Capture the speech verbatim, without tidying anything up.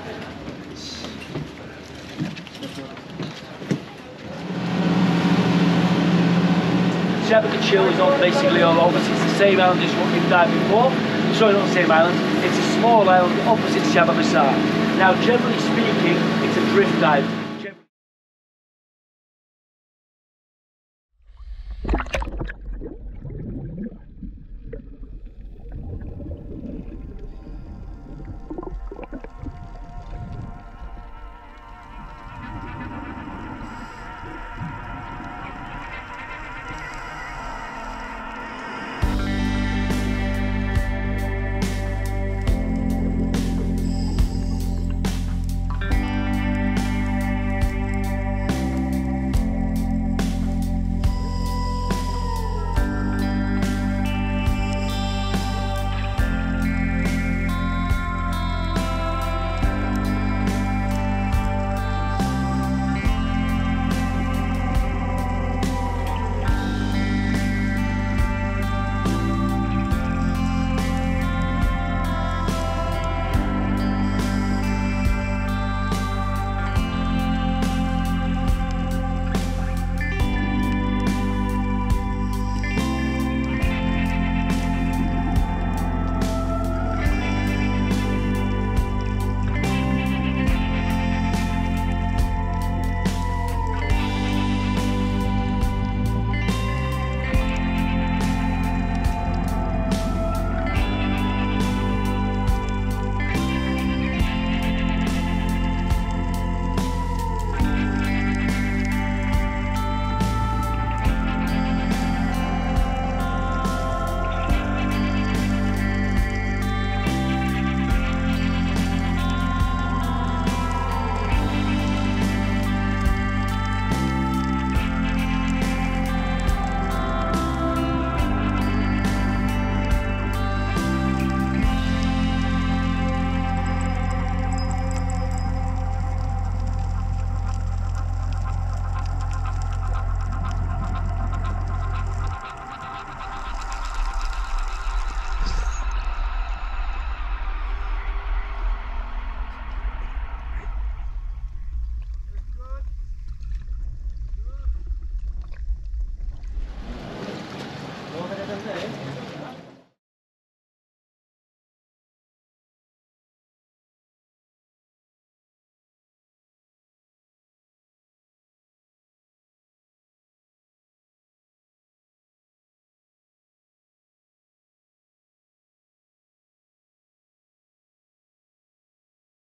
Siaba Kecil is on basically all over. It's the same island as what we've dived before. Sorry, not the same island. It's a small island opposite Siaba Kecil. Now, generally speaking, it's a drift dive.